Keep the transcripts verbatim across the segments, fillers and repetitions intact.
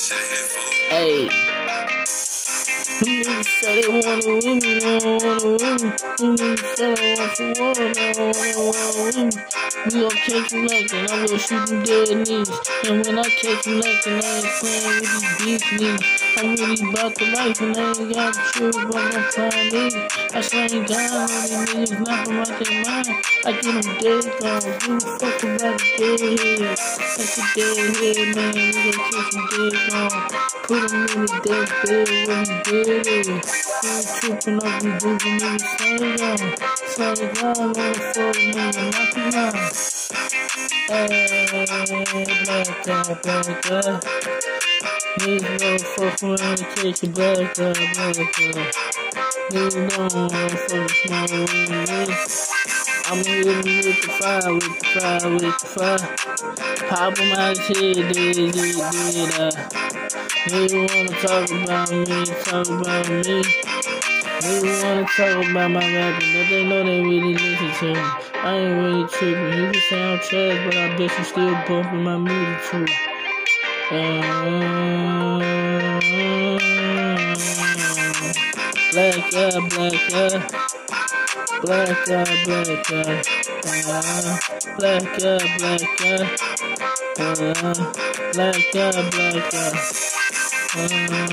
Hey. Them niggas say they wanna win me, they don't wanna win me. Them niggas say they want some water, they don't wanna win me. We gon' catch them lacking, I will shoot them dead niggas. And when I catch them lacking, I ain't playing with these bitch niggas. I'm really about the life and I ain't got to trip about my prime niggas. I slang down on these niggas, knock them out their mind. I get them dead gone, give a fuck about the dead head. That's a dead head, man, we gon' catch them dead gone. Put them in the dead bed where he dead is. We ain't tripping up, we do the niggas slang down. Slang down, motherfucker, nigga, knock him out. Hey, black guy, black guy. These motherfuckers wanna catch a black guy, black guy. These don't motherfuckers small with me. I'm hitting with the fire, with the fire, with the fire. Pop him out his head, did, did, did I? They wanna talk about me, talk about me. They wanna talk about my rapping, but they know they really listen to me. I ain't really tripping. You can say I'm trash, but I bet you still bumping my music too. Uh, black guy, black guy, black guy, black guy, uh, black guy, black guy, uh, black guy, black guy. Uh,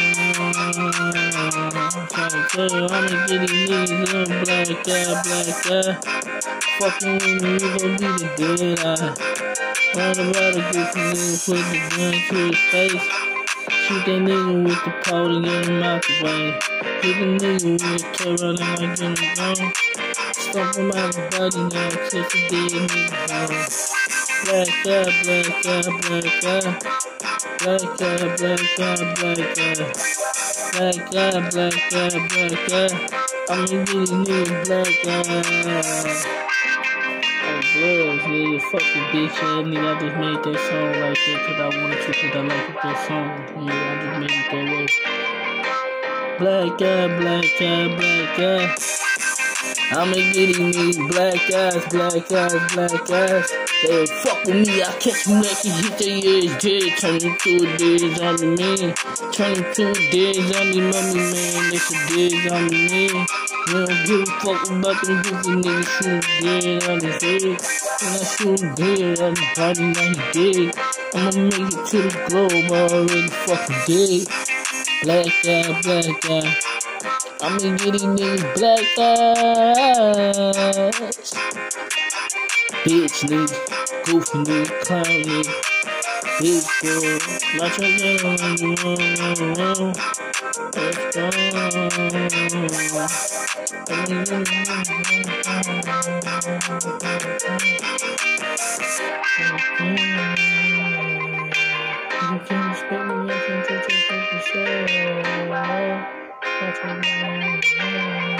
I'm trying to tell you, I'ma get these niggas in black guy, black guy. Fucking with me, you gon' be the dead eye. Right about to get some nigga, put the gun to his face. Shoot that nigga with the powder and get him out the way. Hit the nigga with a carrot and I get him gone. Stomp him out the body now, catch a dead nigga gone. Black guy, black guy, black guy. Black guy, black guy, black guy. Black guy, black guy, black guy. I'ma get these niggas black guy. Blood, nigga, fuck the bitch ass nigga. I just made that song like that cause I wanted to, cause I like that song. Yeah, I just made it that way. Black guy, black guy, black guy. I'ma get these niggas black guys, black guys, black guys. They fuck with me, I catch them like he hit their ass dead. Turn them to a dead zombie man. Turn them to a dead zombie mummy man. That's a dead zombie man. We don't give a fuck about them goofy niggas shooting dead on his head. When I shoot him dead on his body, now he dead. I'ma make it to the globe, already fucking dead. Black guy, black guy. I'ma get these niggas black guys. Bitch nigga, goofy nigga, clown nigga. Bitch boy, my truck get on you, run, run, run. Let's go. You can't expect me nothing to take a show.